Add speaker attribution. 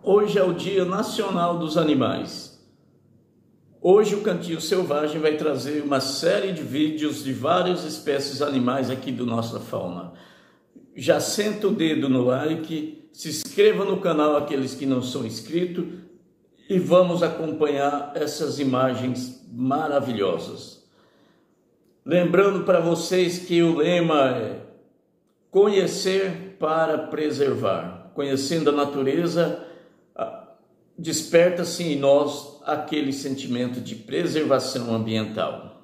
Speaker 1: Hoje é o Dia Nacional dos Animais. Hoje o Cantinho Selvagem vai trazer uma série de vídeos de várias espécies animais aqui do nossa fauna. Já senta o dedo no like, se inscreva no canal aqueles que não são inscritos e vamos acompanhar essas imagens maravilhosas. Lembrando para vocês que o lema é conhecer para preservar. Conhecendo a natureza, desperta-se em nós aquele sentimento de preservação ambiental.